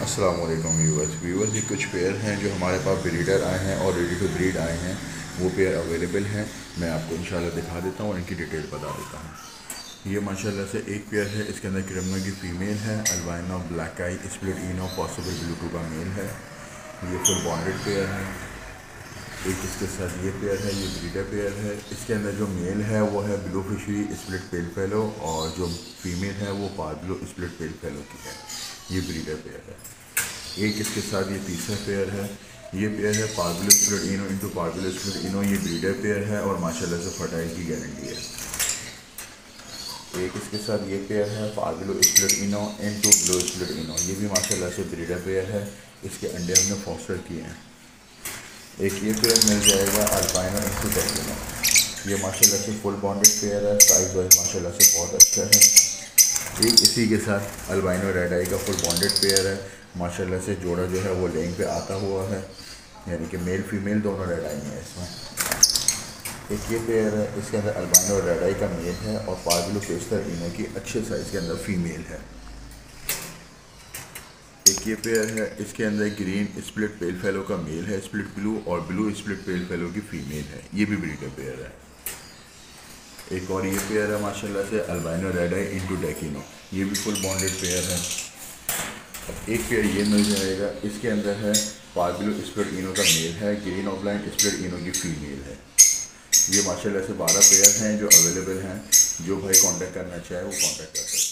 अस्सलाम वालेकुम व्यूअर्स ये कुछ पेयर हैं जो हमारे पास ब्रीडर आए हैं और रेडी टू ब्रीड आए हैं। वो पेयर अवेलेबल हैं, मैं आपको इंशाल्लाह दिखा देता हूँ और इनकी डिटेल बता देता हूँ। ये माशाल्लाह से एक पेयर है, इसके अंदर क्रिमनो की फ़ीमेल है, albino black eye split ino possible blue का मेल है। ये फुल बॉन्डेड पेयर है। एक इसके साथ ये पेयर है, ये ब्रीडर पेयर है। इसके अंदर जो मेल है वो है blue fishery split pale fallow और जो फीमेल है वो पार्बलो स्प्लिट पेल फेलो की है। ये ब्रीडर पेयर है। एक इसके साथ ये तीसरा पेयर है, ये पेयर है पार्बलो स्प्लिट इनो इंटू पार्बलो स्प्लिट इनो। ये ब्रीडर पेयर है और माशाल्लाह से फर्टाइल की गारंटी है। एक इसके साथ ये पेयर है पार्बलो split ino into blue split ino. ये भी माशाल्लाह से ब्रीडर पेयर है, इसके अंडे हमने फॉस्टर किए हैं। एक ये पेयर मिल जाएगा अल्बाइनो इंटू डेकिनो। ये माशाल्लाह से फुल बॉन्डेड पेयर है, साइज वाइज माशाल्लाह से बहुत अच्छा है। एक इसी के साथ अल्बाइनो रेड आई का फुल बॉन्डेड पेयर है, माशाल्लाह से जोड़ा जो है वो लेंग पे आता हुआ है, यानी कि मेल फीमेल दोनों रेड आई हैं इसमें। एक ये पेयर है, इसके अंदर अल्बाइनो रेड आई का मेल है और पार्बलो पेस्टर इनो की अच्छे साइज़ के अंदर फीमेल है। एक ये पेयर है, इसके अंदर ग्रीन स्प्लिट पेल फेलो का मेल है स्प्लिट ब्लू और ब्लू स्प्लिट पेल फेलो की फ़ीमेल है। ये भी ब्रीडर पेयर है। एक और ये पेयर है माशाल्लाह से अल्बाइनो रेड आई इंटू डेकिनो। ये भी फुल बॉन्डेड पेयर है। एक पेयर ये मिल जाएगा, इसके अंदर है पार्बलो स्प्लिट इनो का मेल है, ग्रीन ऑफलाइन स्प्लिट इनो की फ़ीमेल है। ये माशाल्लाह से 12 पेयर हैं जो अवेलेबल हैं। जो भाई कांटेक्ट करना चाहे वो कांटेक्ट कर सकते हैं।